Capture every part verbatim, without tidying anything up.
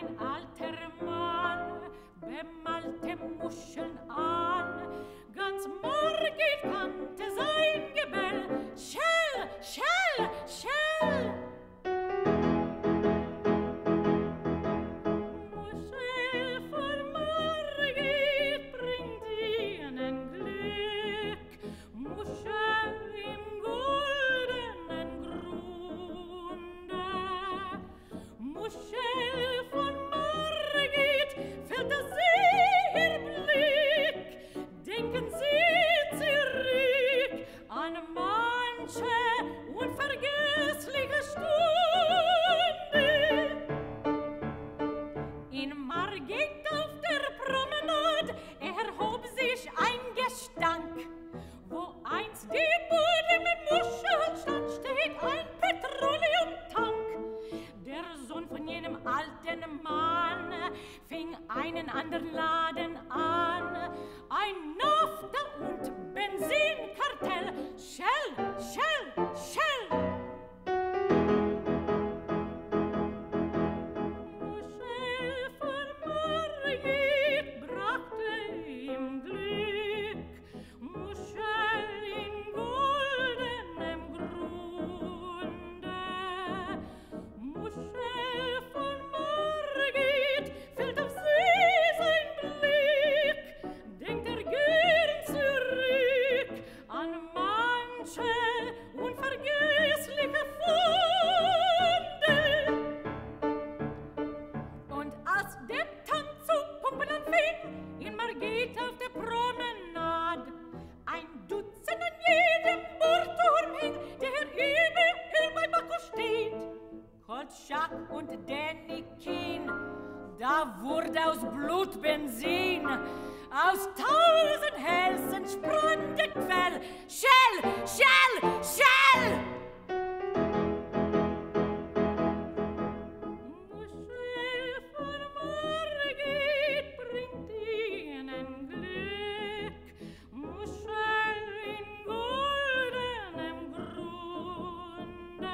ein alter Mann, bemalte Muscheln an. Ganz Margit kannte sein Gebell. Schell, schell, schell. Muschel von Margit bringt ihnen Glück. Muschel im goldenen Grunde. Muschel von Margit fällt das ihr Blick. Denken Sie zurück an manche unvergessliche Stunde. In Margit auf der Promenade erhob sich ein Gestank. Wo einst die Bude mit Muscheln stand, steht ein Petroleumtank. Der Sohn von jenem alten Mann fing einen anderen Laden an. Ein Nafta- und Benzinkartell. Shell, Shell, Shell. Muschel von Margit brachte ihm Glück. Muschel in goldenem Grunde. Muschel von Margit fällt auf sie sein Blick. Denkt er gern zurück an manche unvergessliche Funde. Und als der Tanz zu pumpen anfing, in Margit auf der Promenade, ein Dutzend an jedem Bordturm hing, der überall bei Bacchus steht. Koltschak und Denikin, da wurde aus Blut Benzin. Aus tausend Hälsen sprang der Quell. Shell, Shell, Shell! Muschel von Margit bringt ihnen Glück. Muschel in goldenem Grunde.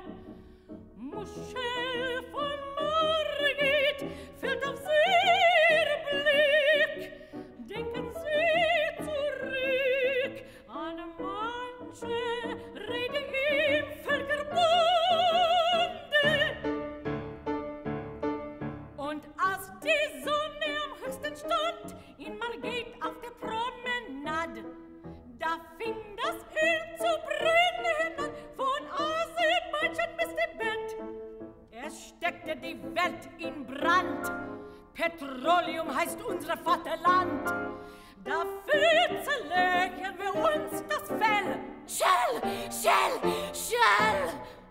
Muschel von Margit fällt auf ihr Blick. Denken Sie zurück an manche Rede im Völkerbunde. Und als die Sonne am höchsten stand, in Margit auf der Promenade, da fing das Öl zu brennen an, von Aserbaidschan bis Tibet. Es steckte die Welt in Brand. Petroleum heißt unser Vaterland. Dafür zerlegen wir uns das Fell. Shell, Shell, Shell.